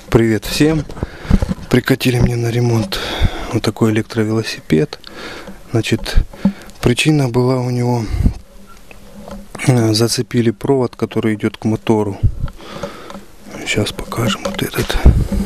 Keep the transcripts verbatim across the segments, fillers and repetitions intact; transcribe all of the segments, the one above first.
Привет всем! Прикатили мне на ремонт вот такой электровелосипед. Значит, причина была у него, зацепили провод, который идет к мотору. Сейчас покажем вот этот.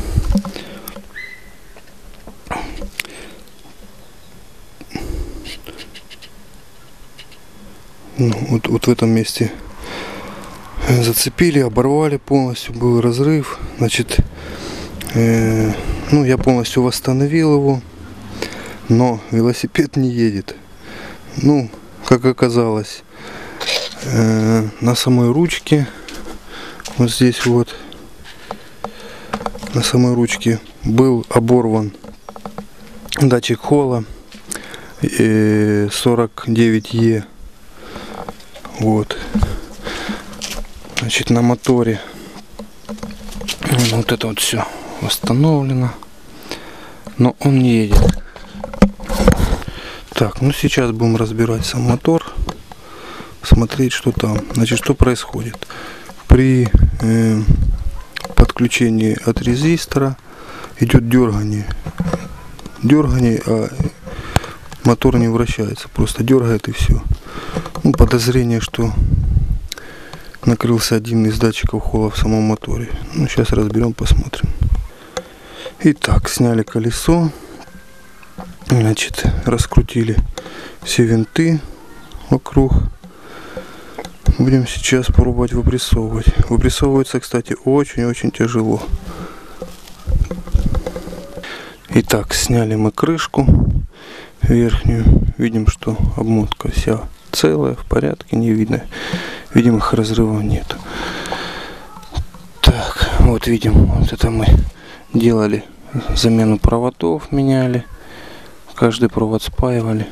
Ну, вот, вот в этом месте зацепили, оборвали полностью, был разрыв. Значит, э, ну я полностью восстановил его, но велосипед не едет. Ну, как оказалось, э, на самой ручке, вот здесь вот, на самой ручке был оборван датчик холла э, сорок девять Е. Вот. Значит, на моторе вот это вот все восстановлено, но он не едет. Так, ну сейчас будем разбирать сам мотор, смотреть, что там. Значит, что происходит при э, подключении от резистора. Идет дергание, дергание, а мотор не вращается, просто дергает и все. Ну, подозрение, что накрылся один из датчиков холла в самом моторе. Ну, сейчас разберем, посмотрим. Итак, сняли колесо. Значит, раскрутили все винты вокруг. Будем сейчас пробовать выпрессовывать. Выпрессовывается, кстати, очень-очень тяжело. Итак, сняли мы крышку верхнюю. Видим, что обмотка вся целая, в порядке, не видно видимых разрывов, нет. Так, вот видим, вот это мы делали замену проводов, меняли, каждый провод спаивали.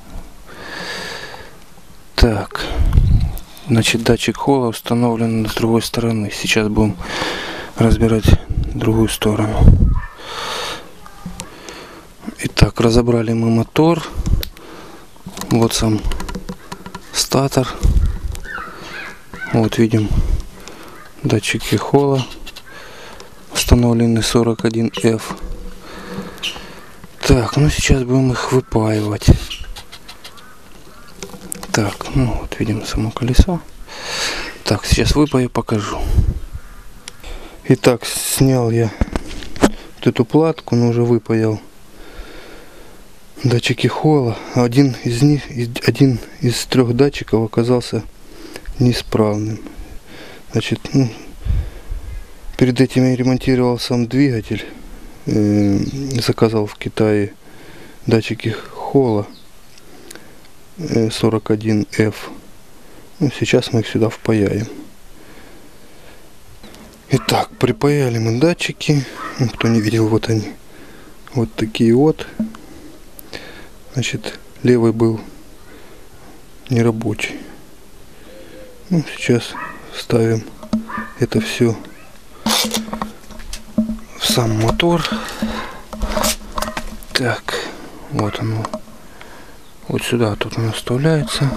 Так, значит, датчик холла установлен с другой стороны. Сейчас будем разбирать другую сторону. Итак, разобрали мы мотор. Вот сам статор. Вот видим датчики холла, установлены сорок один Ф. Так, ну сейчас будем их выпаивать. Так, ну вот видим само колесо. Так, сейчас выпаю, покажу. Итак, снял я вот эту платку, но уже выпаял датчики холла. Один из них, один из трех датчиков оказался неисправным. Значит, ну, перед этим я ремонтировал сам двигатель, э, заказал в Китае датчики холла э, сорок один Ф. Ну, сейчас мы их сюда впаяем. Итак, припаяли мы датчики. Ну, кто не видел, вот они, вот такие вот. Значит, левый был нерабочий. Ну, сейчас ставим это все в сам мотор. Так, вот оно. Вот сюда тут оно вставляется.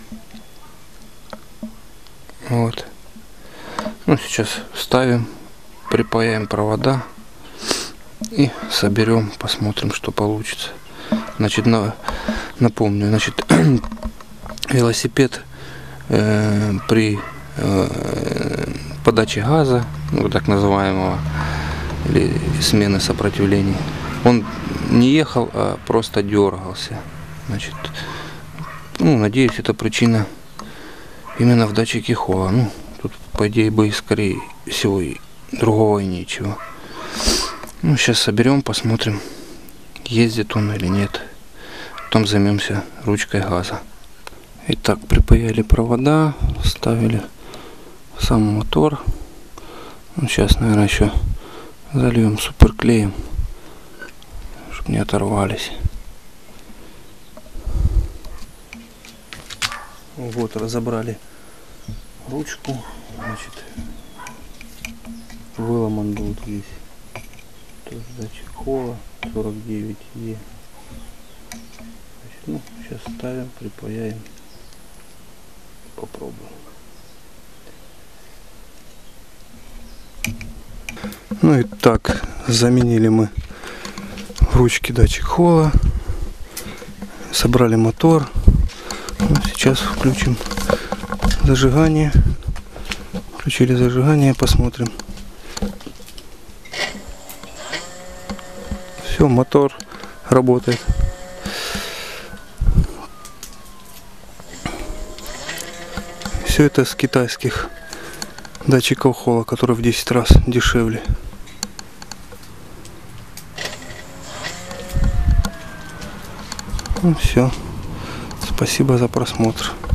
Вот. Ну, сейчас ставим, припаяем провода и соберем, посмотрим, что получится. Значит, на, напомню, значит, велосипед э, при э, подаче газа, ну, так называемого, или смены сопротивлений, он не ехал, а просто дергался. Значит, ну, надеюсь, это причина именно в датчике холла. Ну, тут, по идее, бы, скорее всего, и другого и нечего. Ну, сейчас соберем, посмотрим, ездит он или нет. Потом займемся ручкой газа. Итак, припаяли провода, ставили сам мотор. Ну, сейчас, наверное, еще зальем суперклеем, чтобы не оторвались. Вот, разобрали ручку. Значит, выломан был здесь тоже датчик холла сорок девять Е. Ну, сейчас ставим, припаяем, попробуем. Ну и так, заменили мы в ручке датчик холла, собрали мотор. Ну, сейчас включим зажигание. Включили зажигание, посмотрим. Все, мотор работает. Все это с китайских датчиков холла, которые в десять раз дешевле. Ну все. Спасибо за просмотр.